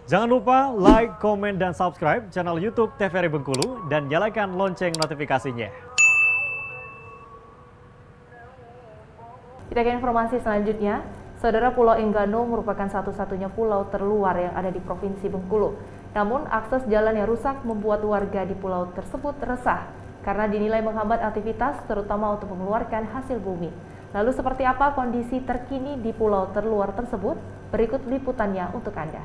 Jangan lupa like, komen, dan subscribe channel YouTube TVRI Bengkulu dan nyalakan lonceng notifikasinya. Kita ke informasi selanjutnya. Saudara, Pulau Enggano merupakan satu-satunya pulau terluar yang ada di Provinsi Bengkulu. Namun, akses jalan yang rusak membuat warga di pulau tersebut resah karena dinilai menghambat aktivitas, terutama untuk mengeluarkan hasil bumi. Lalu seperti apa kondisi terkini di pulau terluar tersebut? Berikut liputannya untuk Anda.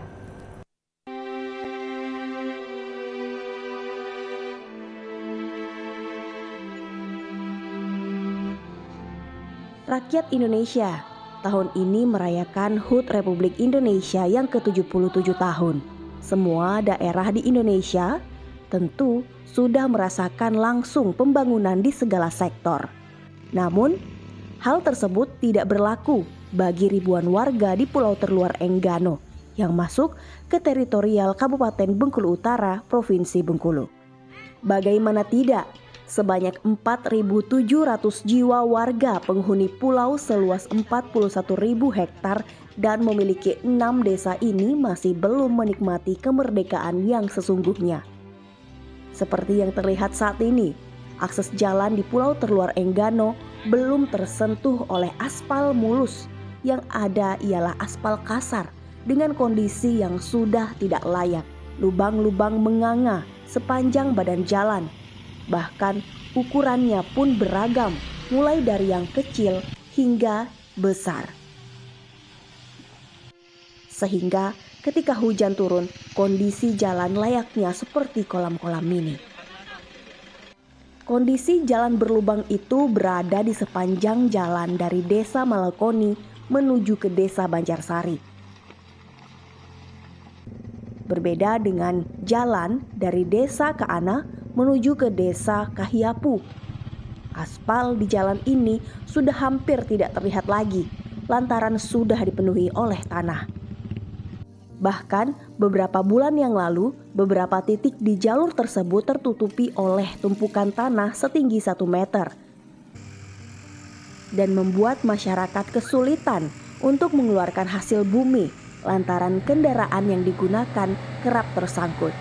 Rakyat Indonesia tahun ini merayakan HUT Republik Indonesia yang ke-77 tahun. Semua daerah di Indonesia tentu sudah merasakan langsung pembangunan di segala sektor. Namun, hal tersebut tidak berlaku bagi ribuan warga di Pulau Terluar Enggano yang masuk ke teritorial Kabupaten Bengkulu Utara, Provinsi Bengkulu. Bagaimana tidak? Sebanyak 4.700 jiwa warga penghuni pulau seluas 41.000 hektar dan memiliki 6 desa ini masih belum menikmati kemerdekaan yang sesungguhnya. Seperti yang terlihat saat ini, akses jalan di Pulau Terluar Enggano belum tersentuh oleh aspal mulus. Yang ada ialah aspal kasar dengan kondisi yang sudah tidak layak. Lubang-lubang menganga sepanjang badan jalan. Bahkan ukurannya pun beragam, mulai dari yang kecil hingga besar. Sehingga ketika hujan turun, kondisi jalan layaknya seperti kolam-kolam mini. Kondisi jalan berlubang itu berada di sepanjang jalan dari Desa Malakoni menuju ke Desa Banjarsari. Berbeda dengan jalan dari Desa Kaana menuju ke Desa Kahiapu. Aspal di jalan ini sudah hampir tidak terlihat lagi lantaran sudah dipenuhi oleh tanah. Bahkan beberapa bulan yang lalu, beberapa titik di jalur tersebut tertutupi oleh tumpukan tanah setinggi 1 meter dan membuat masyarakat kesulitan untuk mengeluarkan hasil bumi lantaran kendaraan yang digunakan kerap tersangkut.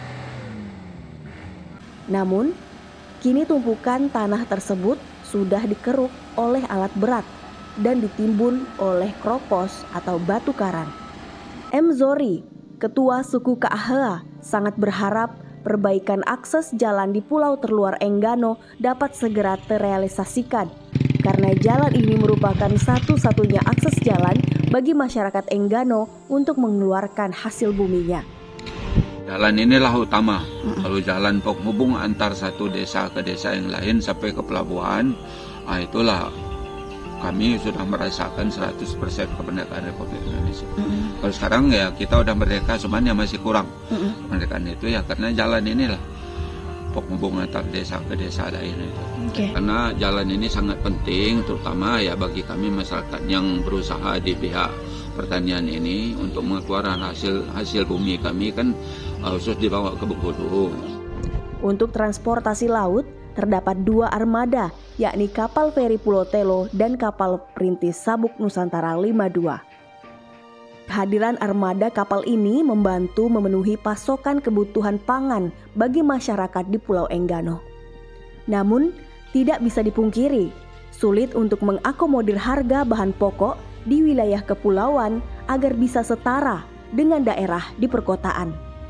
Namun, kini tumpukan tanah tersebut sudah dikeruk oleh alat berat dan ditimbun oleh kropos atau batu karang. M. Zori, Ketua Suku Kaahea, sangat berharap perbaikan akses jalan di Pulau Terluar Enggano dapat segera terrealisasikan karena jalan ini merupakan satu-satunya akses jalan bagi masyarakat Enggano untuk mengeluarkan hasil buminya. Jalan inilah utama. Kalau jalan penghubung antar satu desa ke desa yang lain sampai ke pelabuhan, itulah kami sudah merasakan 100% kemerdekaan Republik Indonesia. Kalau sekarang ya kita udah merdeka, sebenarnya masih kurang. Kemerdekaan itu ya karena jalan inilah penghubung antar desa ke desa lain itu. Karena jalan ini sangat penting, terutama ya bagi kami masyarakat yang berusaha di pihak pertanian ini untuk mengeluarkan hasil bumi kami kan khusus dibawa ke Bengkulu. Untuk transportasi laut terdapat 2 armada, yakni kapal feri Pulau Telo dan kapal perintis Sabuk Nusantara 52. Kehadiran armada kapal ini membantu memenuhi pasokan kebutuhan pangan bagi masyarakat di Pulau Enggano. Namun, tidak bisa dipungkiri, sulit untuk mengakomodir harga bahan pokok di wilayah kepulauan agar bisa setara dengan daerah di perkotaan.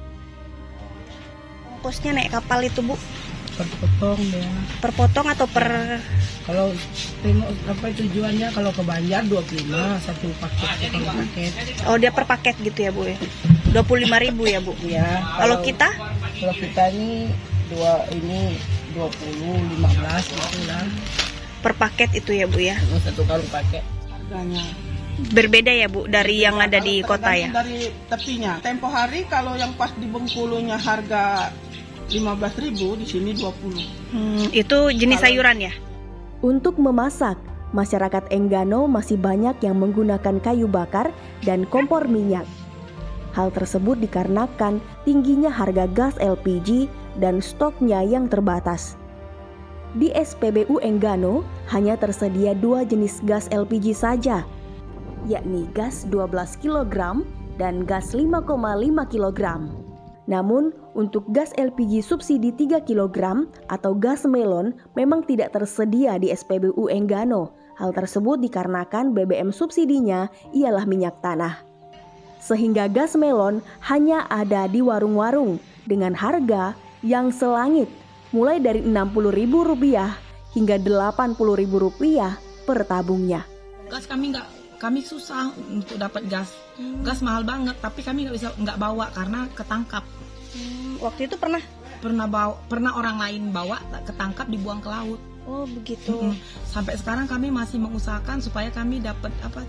Ongkosnya naik kapal itu, Bu? Perpotong ya. Perpotong atau per? Kalau apa tujuannya, kalau ke Banjar 25 satu paket. Oh, dia per paket gitu ya, Bu ya. 25.000 ya, Bu. Iya. Kalau kita? Kalau kita ini 20 15 gitu lah. Per paket itu ya, Bu ya. Satu karung paket. Harganya berbeda ya, Bu, dari yang ada di kota ya? Dari tepinya. Tempo hari kalau yang pas di Bengkulunya harga 15.000, di sini 20. Itu jenis sayuran ya? Untuk memasak, masyarakat Enggano masih banyak yang menggunakan kayu bakar dan kompor minyak. Hal tersebut dikarenakan tingginya harga gas LPG dan stoknya yang terbatas. Di SPBU Enggano hanya tersedia 2 jenis gas LPG saja, yakni gas 12 kg dan gas 5,5 kg. Namun, untuk gas LPG subsidi 3 kg atau gas melon memang tidak tersedia di SPBU Enggano. Hal tersebut dikarenakan BBM subsidinya ialah minyak tanah. Sehingga gas melon hanya ada di warung-warung dengan harga yang selangit, mulai dari Rp60.000 hingga Rp80.000 per tabungnya. Gas kami susah untuk dapat gas. Gas mahal banget, tapi kami nggak bawa karena ketangkap. Waktu itu pernah orang lain bawa, ketangkap, dibuang ke laut. Oh begitu. Sampai sekarang kami masih mengusahakan supaya kami dapat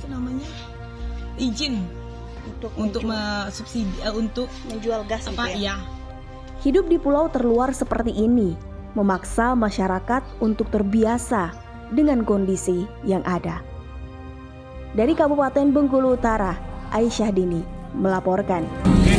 izin untuk subsidi untuk menjual gas apa gitu ya? Iya. Hidup di pulau terluar seperti ini memaksa masyarakat untuk terbiasa dengan kondisi yang ada. Dari Kabupaten Bengkulu Utara, Aisyah Dini melaporkan.